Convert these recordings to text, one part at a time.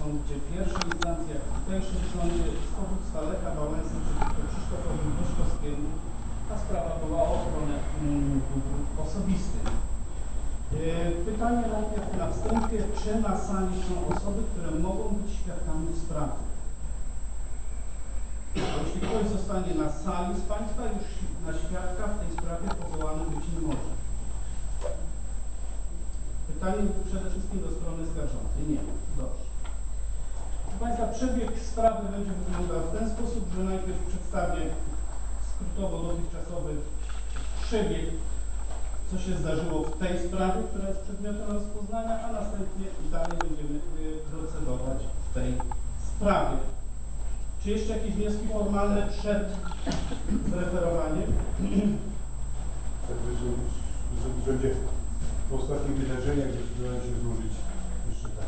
sądzie pierwszej instancji, jak w tutejszym sądzie z powództwa Lecha Wałęsy przeciwko Krzysztofowi Bożkowskiemu ta sprawa była o ochronę dóbr osobistych. Pytanie najpierw na wstępie, czy na sali są osoby, które mogą być świadkami w sprawie? Jeśli ktoś zostanie na sali z Państwa, już na świadka w tej sprawie powołany być nie może. Pytanie przede wszystkim do strony skarżącej. Nie. Dobrze. Proszę Państwa, przebieg sprawy będzie wyglądał w ten sposób, że najpierw przedstawię skrótowo dotychczasowy przebieg, co się zdarzyło w tej sprawie, która jest przedmiotem rozpoznania, a następnie dalej będziemy procedować w tej sprawie. Czy jeszcze jakieś wnioski formalne przed zreferowaniem? Tak, Wysoki Sądzie, w ostatnich wydarzeniach zdecydowałem się złożyć jeszcze tak.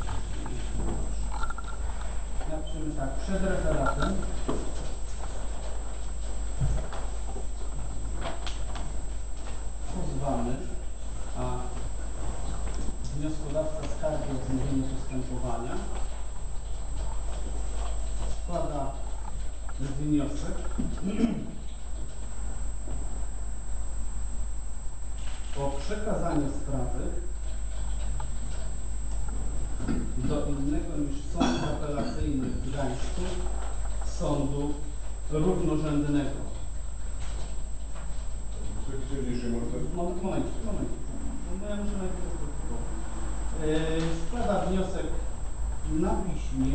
Napiszemy tak, przed referatem. Pozwany, a wnioskodawca skargi o wznowienie postępowania składa wniosek o przekazanie sprawy do innego niż sąd apelacyjny w Gdańsku, sądu równorzędnego. Wysoki Sądzie, jeszcze można... Moment. No ja muszę najpierw składa wniosek na piśmie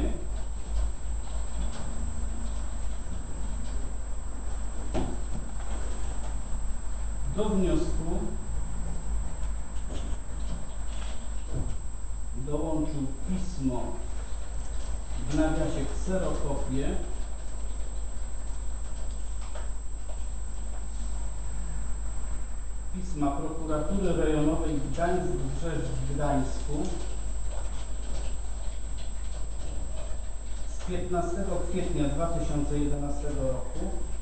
do wniosku dołączył pismo w nawiasie kserokopię pisma Prokuratury Rejonowej Gdańsk-Rzecz w Gdańsku z 15 kwietnia 2011 roku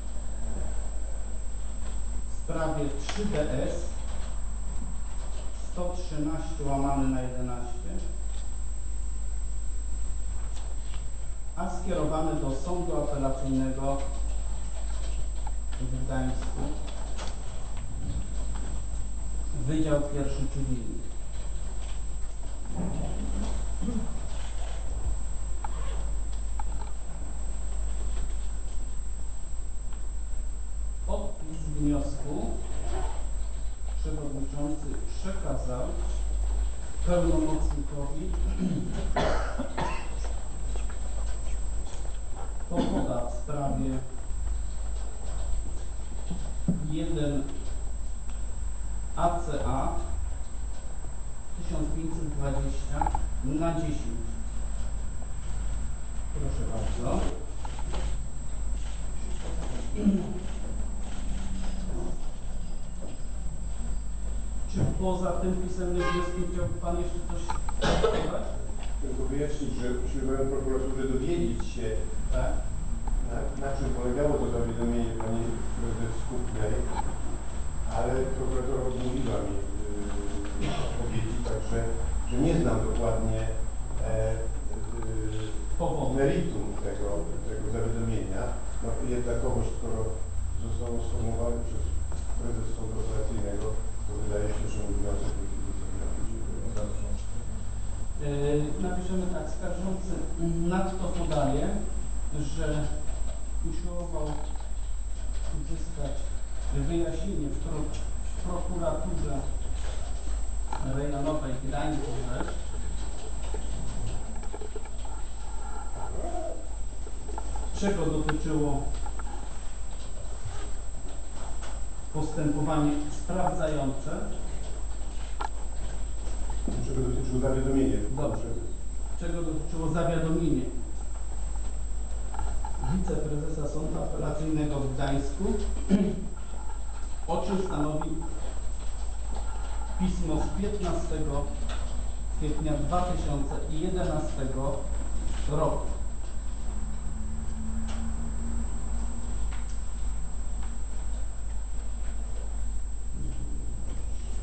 w sprawie 3DS 113/11, a skierowany do Sądu Apelacyjnego w Gdańsku, Wydział Pierwszy Cywilny. Podpis wniosku przewodniczący przekazał pełnomocnikowi powoda w sprawie 1 ACA 1520/10. Proszę bardzo. Czy poza tym pisemnym wnioskiem chciałby Pan jeszcze coś dodać? Tylko wyjaśnić, że usiłowałem prokuratury dowiedzieć się, Tak. na czym polegało to zawiadomienie pani prezes Skupnej, ale prokuratura odmówiła mi odpowiedzi, także że nie znam dokładnie meritum tego zawiadomienia. No, jednakowoż, skoro zostało sformułowane przez prezes Sądu Apelacyjnego, to wydaje się, że mój wniosek musi być Napiszemy tak, skarżący nadto podaje, że usiłował uzyskać wyjaśnienie w prokuraturze rejonowej Gdańsk-Rzecz czego dotyczyło postępowanie sprawdzające. Czego dotyczyło zawiadomienie? Dobrze. Czego dotyczyło zawiadomienie wiceprezesa Sądu Apelacyjnego w Gdańsku, o czym stanowi pismo z 15 kwietnia 2011 roku.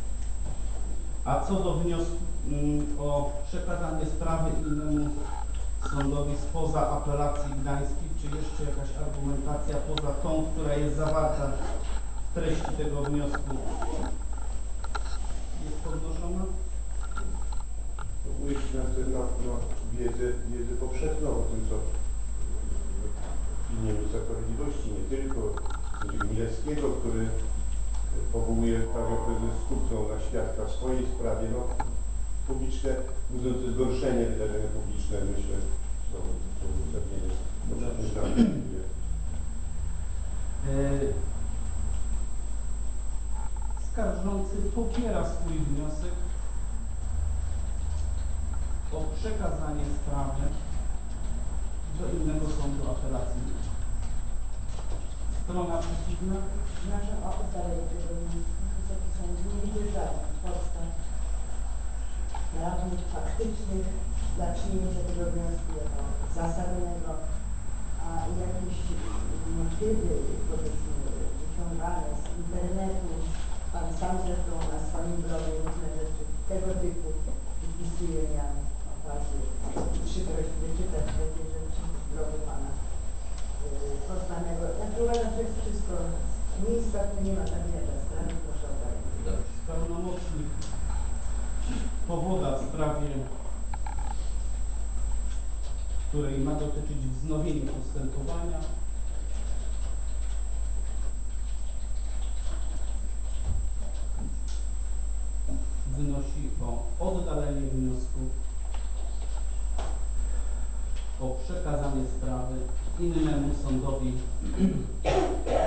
A co do wniosku o przekazanie sprawy innemu sądowi spoza apelacji gdańskiej, czy jeszcze jakaś argumentacja poza tą, która jest zawarta w treści tego wniosku jest podnoszona? Powołuje się na wiedzę poprzednią o tym, co opinię ministra sprawiedliwości, nie tylko sędziego Milewskiego, który powołuje panią prezes Skupną na świadka w swojej sprawie. No, publiczne, budzące zgorszenie wydarzenia publiczne, myślę, są uzasadnione. Skarżący popiera swój wniosek o przekazanie sprawy do innego sądu apelacyjnego. Strona przeciwna. Wnoszę o ustalenie tego wniosku. Wysoki Sąd nie widzi żadnych podstaw prawnych, faktycznych dla przyjęcia tego wniosku jako zasadnego, a jakieś motywy, powiedzmy, wyciągane z internetu, pan sam zresztą na swoim blogu różne rzeczy tego typu wypisuje, miałem okazję przykrość wyczytać takie rzeczy z blogu pana poznanego. Ja uważam, że jest wszystko nieistotne, nie ma tak wiele sprawy, proszę o dalej. Pełnomocnik powoda w sprawie, której ma dotyczyć wznowienia postępowania, wnosi o oddalenie wniosku, o przekazanie sprawy innemu sądowi